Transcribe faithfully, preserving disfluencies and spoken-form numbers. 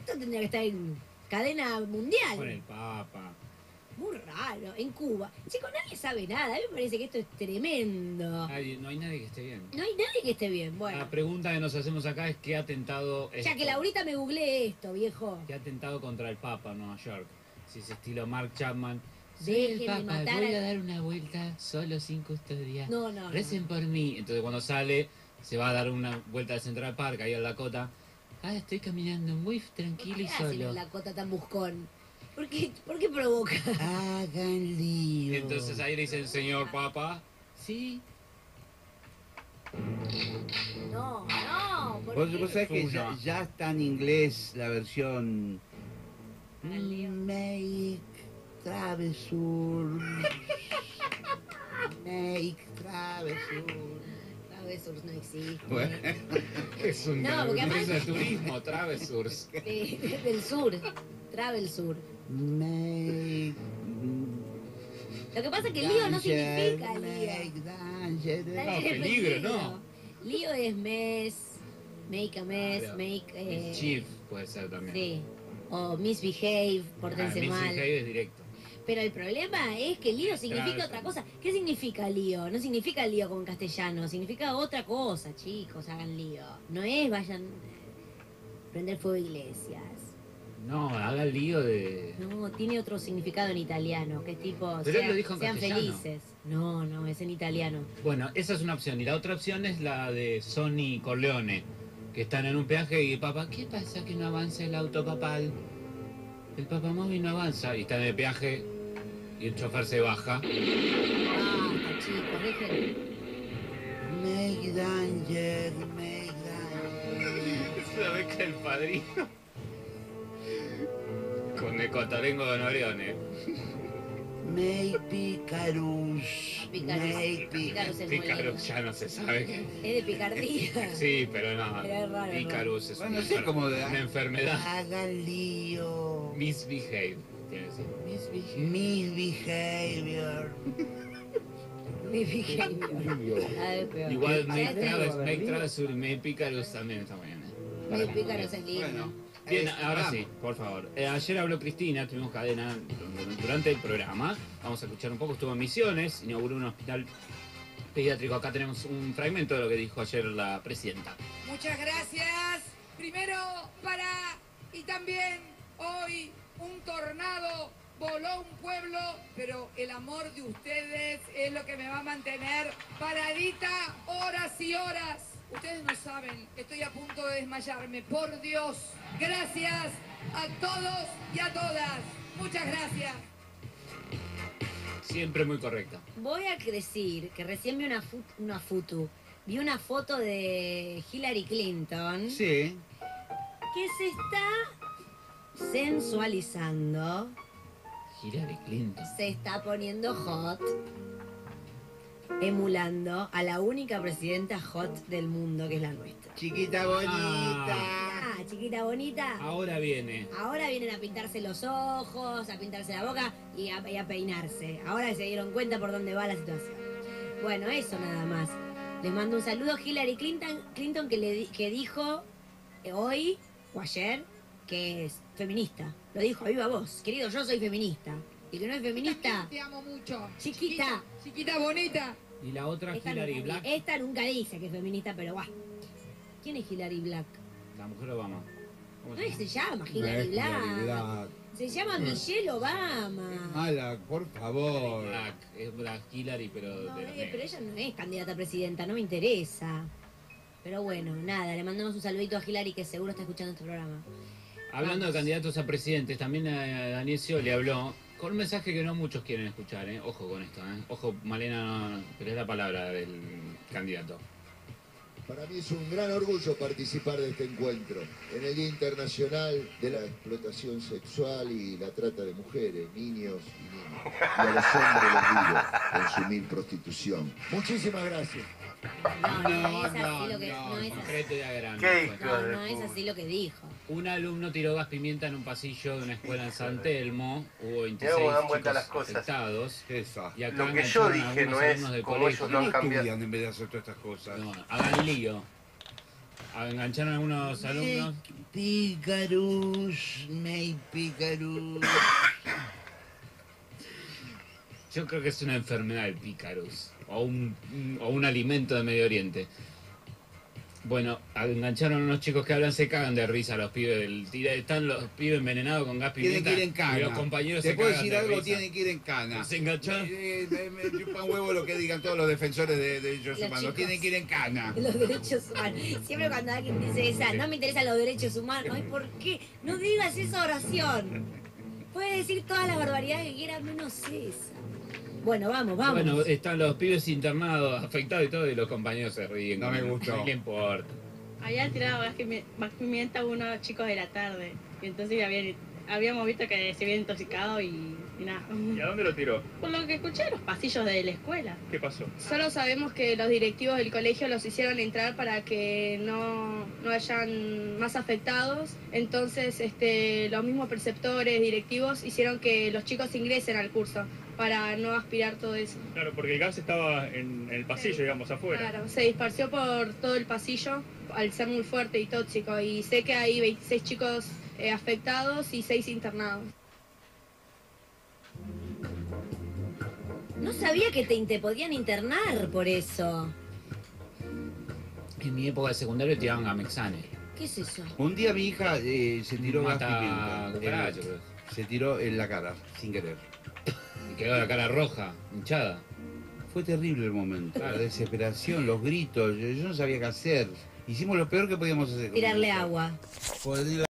esto tendría que estar en cadena mundial. Con el Papa. Muy raro, en Cuba. Chicos, nadie sabe nada. A mí me parece que esto es tremendo. Nadie, no hay nadie que esté bien. No hay nadie que esté bien. Bueno, La pregunta que nos hacemos acá es ¿qué atentado es ya que Laurita me googleé esto, viejo. ¿Qué atentado contra el Papa en Nueva York? Si es estilo Mark Chapman. Soy Dejen el de Papa, matar voy a- a dar una vuelta solo sin custodia. No, no, no. Recen por mí. Entonces cuando sale, se va a dar una vuelta al Central Park, ahí en Dakota. Ah, estoy caminando muy tranquilo y ¿Por qué hacen solo. la cota tan buscón? ¿Por qué, ¿Por qué provoca? Hagan lío. Entonces ahí le dicen, señor Papa. Sí. No, no. ¿por Vos, qué? vos sabés que Suya. ya, ya está en inglés la versión Hagan lío. Make Travesur. Make Travesur. Travesurs no existe. Bueno. Es un No, porque además- de turismo, Travesurs. De- del sur. Travel Sur. Make Lo que pasa es que lío no significa lío. Make danger. Dale, No, peligro, no. Lío es mes, make a mess, Claro. make... Eh, Chief puede ser también. sí. O misbehave, Ah, pórtense Missy mal. Hay es directo. Pero el problema es que lío significa Claro, otra sí. cosa. ¿Qué significa lío? No significa lío como en castellano, significa otra cosa, chicos, hagan lío. No es vayan a prender fuego a iglesias. No, haga el lío de... No, tiene otro significado en italiano, que es tipo, Pero él sean, lo dijo en sean castellano. felices. No, no, es en italiano. Bueno, esa es una opción. Y la otra opción es la de Sonny Corleone, que están en un peaje y papá, ¿qué pasa que no avanza el auto papal? El papamóvil no avanza. Y está en el peaje y el chofer se baja. Basta, chicos, dejen. Make danger, make danger. ¿Sabes que el padrino? Con el cotolengo de Norione. Make picarus. Picarus. Make Picarus es Pícaros ya no se sabe qué. Es de picardía. Sí, pero no. Pero es raro, Pícaros es Bueno, una, sí, como de- una enfermedad. Hagan lío. Misbehave. Tiene que decir. Misbehave. Misbehavior. Mi behavior. A ver, peor. Igual ¿Sabes Make qué? Travis, Make Travis, Make Picarus también está bien. Mi pícaros es lindo. Bueno. Bien, Eh, ahora vamos. sí, por favor. Eh, ayer habló Cristina, tuvimos cadena durante el programa. Vamos a escuchar un poco. Estuvo en Misiones, inauguró un hospital pediátrico. Acá tenemos un fragmento de lo que dijo ayer la presidenta. Muchas gracias. Primero para y también hoy un tornado voló un pueblo, pero el amor de ustedes es lo que me va a mantener paradita horas y horas. Ustedes no saben, estoy a punto de desmayarme. Por Dios, gracias a todos y a todas. Muchas gracias. Siempre muy correcta. Voy a decir que recién vi una, fu- una foto. Vi una foto de Hillary Clinton Sí. que se está sensualizando, Hillary Clinton. se está poniendo hot, emulando a la única presidenta hot del mundo, que es la nuestra. Chiquita bonita. Ah, chiquita bonita. Ahora viene. Ahora vienen a pintarse los ojos, a pintarse la boca y a, y a peinarse. Ahora se dieron cuenta por dónde va la situación. Bueno, eso nada más. Les mando un saludo a Hillary Clinton, Clinton que, le, di- que dijo eh, hoy o ayer que es feminista. Lo dijo a viva voz. Querido, yo soy feminista. Y que no es feminista, Te amo mucho. Chiquita. Chiquita bonita. Y la otra, esta Hillary nunca, Black, esta nunca dice que es feminista, pero va. ¿Quién es Hillary Black? la mujer Obama. ¿Cómo No se es que llama? se llama Hillary Black. Hillary Black. Se llama Michelle Obama. Mala, por favor. Black. Es Black Hillary, pero No, de los eh, negros. pero ella no es candidata a presidenta, no me interesa. Pero bueno, nada, le mandamos un saludito a Hillary que seguro está escuchando este programa. Hablando de Vamos. candidatos a presidentes, también a Daniel Scioli habló con un mensaje que no muchos quieren escuchar, ¿eh? Ojo con esto, ¿eh? Ojo, Malena, no- pero es la palabra del candidato. Para mí es un gran orgullo participar de este encuentro en el Día Internacional de la Explotación Sexual y la Trata de Mujeres, Niños y Niñas. Y a los hombres les digo, consumir prostitución. Muchísimas gracias. No, no, es así lo que. No, es así. concreto y a grano. ¿Qué Pues. hijo? No, no es así lo que dijo. Un alumno tiró gas pimienta en un pasillo de una escuela en San Telmo. Hubo Mirá veintiséis cómo dan chicos vuelta las cosas. afectados. Esa. Y acá Lo que yo engancharon a dije algunos no es alumnos del como colegio. ellos ¿Por lo qué han no cambiado. estudian en vez de hacer todas estas cosas? No, hagan lío. engancharon a algunos alumnos. Picarus, May Picarus. Yo creo que es una enfermedad el pícarus. O un, o un alimento de Medio Oriente. Bueno, engancharon a unos chicos que hablan, se cagan de risa los pibes. Del, tira- están los pibes envenenados con gas Tienen pimienta. que ir en cana. Y los compañeros ¿Te se puedo cagan decir de algo? risa. Tienen que ir en cana. Se engancharon. Eh, eh, me, me chupan huevo lo que digan todos los defensores de, de derechos Los humanos. chicos. Tienen que ir en cana. Los derechos humanos. Siempre cuando alguien dice esa, no me interesan los derechos humanos. Ay, ¿por qué? No digas esa oración. Puedes decir todas las barbaridades que quieras, menos esa. Bueno, vamos, vamos. Bueno, están los pibes internados, afectados y todo, y los compañeros se ríen. No me gustó. No le importa. Habían tirado gas pimi- gas pimienta a unos chicos de la tarde. Y entonces habían, habíamos visto que se habían intoxicado y, y nada. ¿Y a dónde lo tiró? Por lo que escuché, los pasillos de la escuela. ¿Qué pasó? Solo sabemos que los directivos del colegio los hicieron entrar para que no, no hayan más afectados. Entonces, este, los mismos preceptores, directivos, hicieron que los chicos ingresen al curso para no aspirar todo eso. Claro, porque el gas estaba en el pasillo, digamos, afuera. Claro, se disparció por todo el pasillo al ser muy fuerte y tóxico. Y sé que hay veintiséis chicos eh, afectados y seis internados. No sabía que te, te podían internar por eso. En mi época de secundario tiraban gamexane. ¿Qué es eso? Un día mi hija eh, se tiró gas Mata pimienta. cucarachas, En- creo. Se tiró en la cara, sin querer. Y quedó la cara roja, hinchada. Fue terrible el momento. La desesperación, los gritos. Yo, yo no sabía qué hacer. Hicimos lo peor que podíamos hacer. con Tirarle ella. agua. Poder-